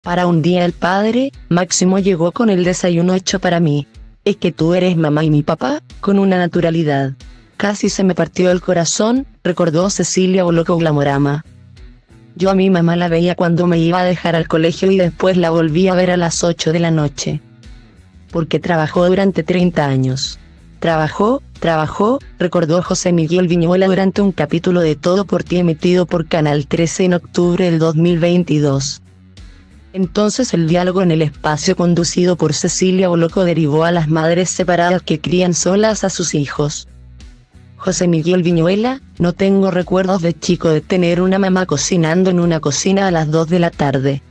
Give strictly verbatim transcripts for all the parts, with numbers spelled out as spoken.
Para un día el padre, Máximo llegó con el desayuno hecho para mí. Es que tú eres mamá y mi papá, con una naturalidad. Casi se me partió el corazón, recordó Cecilia Boloco Glamorama. Yo a mi mamá la veía cuando me iba a dejar al colegio y después la volví a ver a las ocho de la noche. Porque trabajó durante treinta años. Trabajó, trabajó, recordó José Miguel Viñuela durante un capítulo de Todo por ti emitido por Canal trece en octubre del dos mil veintidós. Entonces el diálogo en el espacio conducido por Cecilia Boloco derivó a las madres separadas que crían solas a sus hijos. José Miguel Viñuela: no tengo recuerdos de chico de tener una mamá cocinando en una cocina a las dos de la tarde.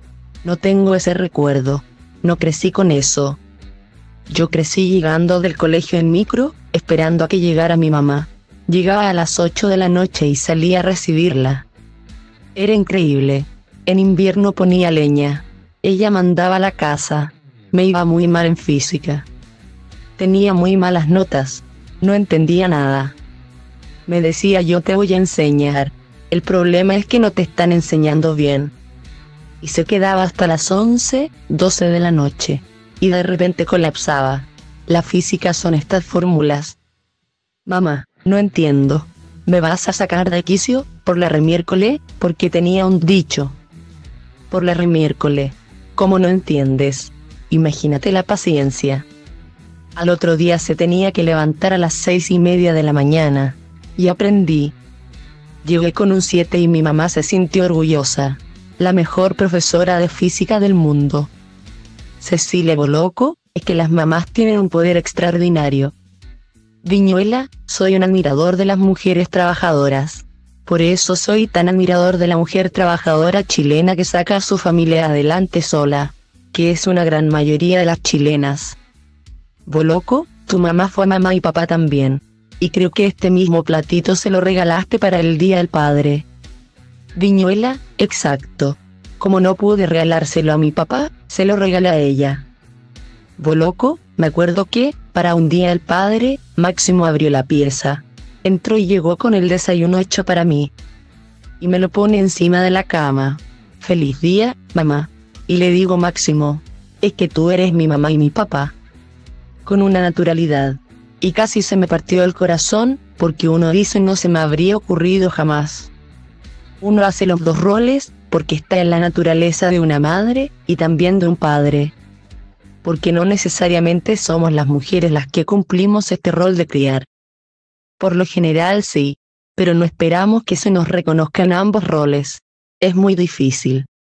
No tengo ese recuerdo. No crecí con eso. Yo crecí llegando del colegio en micro, esperando a que llegara mi mamá. Llegaba a las ocho de la noche y salía a recibirla. Era increíble. En invierno ponía leña. Ella mandaba la casa. Me iba muy mal en física. Tenía muy malas notas. No entendía nada. Me decía: yo te voy a enseñar. El problema es que no te están enseñando bien. Y se quedaba hasta las once, doce de la noche. Y de repente colapsaba. La física son estas fórmulas. Mamá, no entiendo. ¿Me vas a sacar de quicio, por la remiércole? Porque tenía un dicho. Por la remiércole. ¿Cómo no entiendes? Imagínate la paciencia. Al otro día se tenía que levantar a las seis y media de la mañana. Y aprendí. Llegué con un siete y mi mamá se sintió orgullosa. La mejor profesora de física del mundo. Cecilia Boloco: es que las mamás tienen un poder extraordinario. Viñuela: soy un admirador de las mujeres trabajadoras. Por eso soy tan admirador de la mujer trabajadora chilena que saca a su familia adelante sola, que es una gran mayoría de las chilenas. Boloco: tu mamá fue mamá y papá también. Y creo que este mismo platito se lo regalaste para el Día del Padre. Viñuela: exacto. Como no pude regalárselo a mi papá, se lo regalé a ella. Boloco: me acuerdo que, para un Día del Padre, Máximo abrió la pieza. Entró y llegó con el desayuno hecho para mí. Y me lo pone encima de la cama. Feliz día, mamá. Y le digo: Máximo, es que tú eres mi mamá y mi papá. Con una naturalidad. Y casi se me partió el corazón, porque uno dice: no se me habría ocurrido jamás. Uno hace los dos roles, porque está en la naturaleza de una madre, y también de un padre. Porque no necesariamente somos las mujeres las que cumplimos este rol de criar. Por lo general sí, pero no esperamos que se nos reconozcan ambos roles. Es muy difícil.